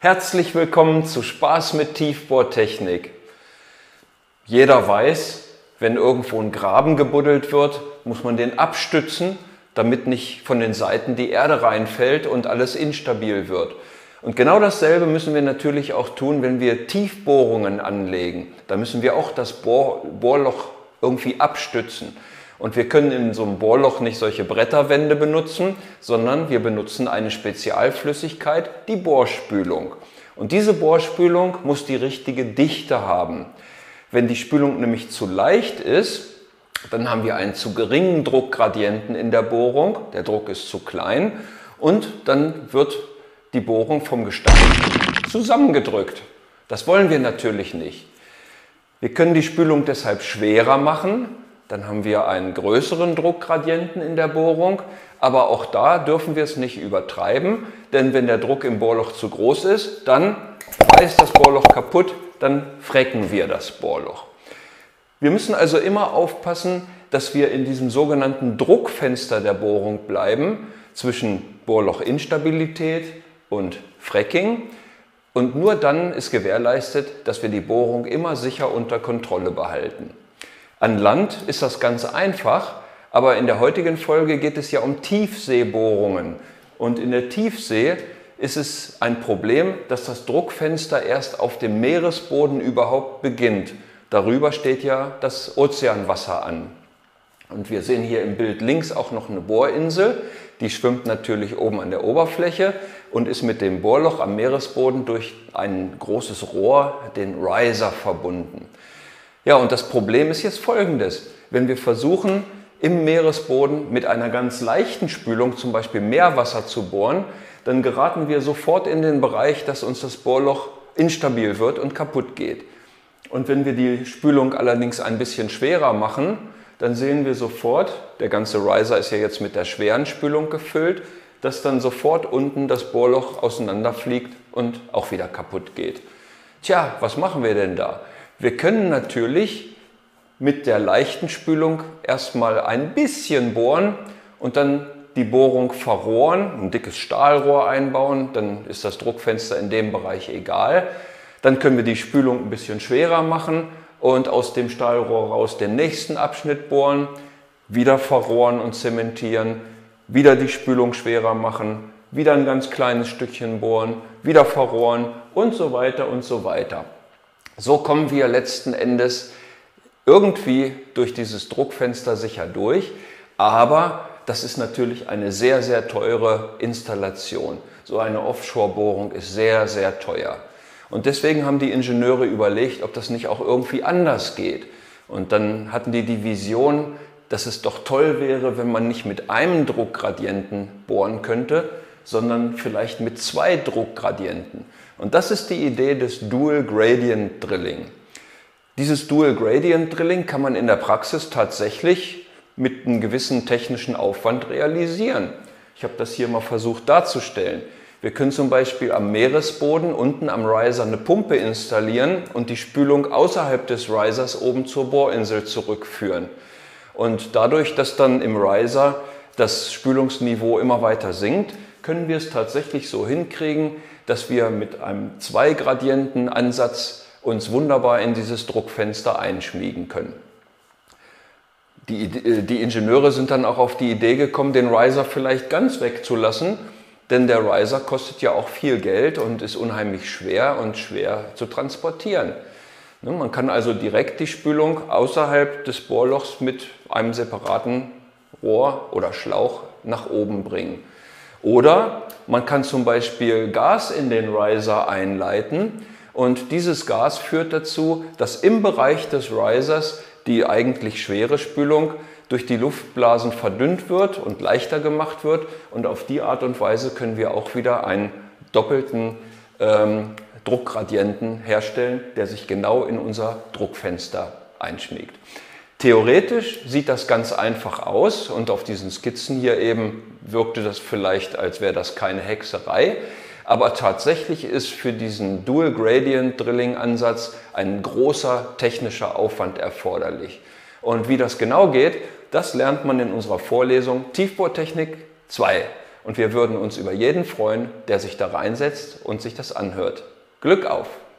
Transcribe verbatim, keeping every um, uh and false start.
Herzlich willkommen zu Spaß mit Tiefbohrtechnik. Jeder weiß, wenn irgendwo ein Graben gebuddelt wird, muss man den abstützen, damit nicht von den Seiten die Erde reinfällt und alles instabil wird. Und genau dasselbe müssen wir natürlich auch tun, wenn wir Tiefbohrungen anlegen. Da müssen wir auch das Bohr Bohrloch irgendwie abstützen. Und wir können in so einem Bohrloch nicht solche Bretterwände benutzen, sondern wir benutzen eine Spezialflüssigkeit, die Bohrspülung. Und diese Bohrspülung muss die richtige Dichte haben. Wenn die Spülung nämlich zu leicht ist, dann haben wir einen zu geringen Druckgradienten in der Bohrung, der Druck ist zu klein und dann wird die Bohrung vom Gestein zusammengedrückt. Das wollen wir natürlich nicht. Wir können die Spülung deshalb schwerer machen. Dann haben wir einen größeren Druckgradienten in der Bohrung, aber auch da dürfen wir es nicht übertreiben, denn wenn der Druck im Bohrloch zu groß ist, dann ist das Bohrloch kaputt, dann frecken wir das Bohrloch. Wir müssen also immer aufpassen, dass wir in diesem sogenannten Druckfenster der Bohrung bleiben, zwischen Bohrlochinstabilität und Fracking. Und nur dann ist gewährleistet, dass wir die Bohrung immer sicher unter Kontrolle behalten. An Land ist das ganz einfach, aber in der heutigen Folge geht es ja um Tiefseebohrungen. Und in der Tiefsee ist es ein Problem, dass das Druckfenster erst auf dem Meeresboden überhaupt beginnt. Darüber steht ja das Ozeanwasser an. Und wir sehen hier im Bild links auch noch eine Bohrinsel. Die schwimmt natürlich oben an der Oberfläche und ist mit dem Bohrloch am Meeresboden durch ein großes Rohr, den Riser, verbunden. Ja, und das Problem ist jetzt folgendes. Wenn wir versuchen, im Meeresboden mit einer ganz leichten Spülung, zum Beispiel Meerwasser, zu bohren, dann geraten wir sofort in den Bereich, dass uns das Bohrloch instabil wird und kaputt geht. Und wenn wir die Spülung allerdings ein bisschen schwerer machen, dann sehen wir sofort, der ganze Riser ist ja jetzt mit der schweren Spülung gefüllt, dass dann sofort unten das Bohrloch auseinanderfliegt und auch wieder kaputt geht. Tja, was machen wir denn da? Wir können natürlich mit der leichten Spülung erstmal ein bisschen bohren und dann die Bohrung verrohren, ein dickes Stahlrohr einbauen, dann ist das Druckfenster in dem Bereich egal. Dann können wir die Spülung ein bisschen schwerer machen und aus dem Stahlrohr raus den nächsten Abschnitt bohren, wieder verrohren und zementieren, wieder die Spülung schwerer machen, wieder ein ganz kleines Stückchen bohren, wieder verrohren und so weiter und so weiter. So kommen wir letzten Endes irgendwie durch dieses Druckfenster sicher durch, aber das ist natürlich eine sehr, sehr teure Installation. So eine Offshore-Bohrung ist sehr, sehr teuer. Und deswegen haben die Ingenieure überlegt, ob das nicht auch irgendwie anders geht. Und dann hatten die die Vision, dass es doch toll wäre, wenn man nicht mit einem Druckgradienten bohren könnte, sondern vielleicht mit zwei Druckgradienten. Und das ist die Idee des Dual Gradient Drilling. Dieses Dual Gradient Drilling kann man in der Praxis tatsächlich mit einem gewissen technischen Aufwand realisieren. Ich habe das hier mal versucht darzustellen. Wir können zum Beispiel am Meeresboden unten am Riser eine Pumpe installieren und die Spülung außerhalb des Risers oben zur Bohrinsel zurückführen. Und dadurch, dass dann im Riser das Spülungsniveau immer weiter sinkt, können wir es tatsächlich so hinkriegen, dass wir mit einem Zwei-Gradienten-Ansatz uns wunderbar in dieses Druckfenster einschmiegen können. Die, die Ingenieure sind dann auch auf die Idee gekommen, den Riser vielleicht ganz wegzulassen, denn der Riser kostet ja auch viel Geld und ist unheimlich schwer und schwer zu transportieren. Man kann also direkt die Spülung außerhalb des Bohrlochs mit einem separaten Rohr oder Schlauch nach oben bringen. Oder man kann zum Beispiel Gas in den Riser einleiten und dieses Gas führt dazu, dass im Bereich des Risers die eigentlich schwere Spülung durch die Luftblasen verdünnt wird und leichter gemacht wird und auf die Art und Weise können wir auch wieder einen doppelten ähm, Druckgradienten herstellen, der sich genau in unser Druckfenster einschmiegt. Theoretisch sieht das ganz einfach aus und auf diesen Skizzen hier eben wirkte das vielleicht, als wäre das keine Hexerei. Aber tatsächlich ist für diesen Dual Gradient Drilling Ansatz ein großer technischer Aufwand erforderlich. Und wie das genau geht, das lernt man in unserer Vorlesung Tiefbohrtechnik zwei. und wir würden uns über jeden freuen, der sich da reinsetzt und sich das anhört. Glück auf!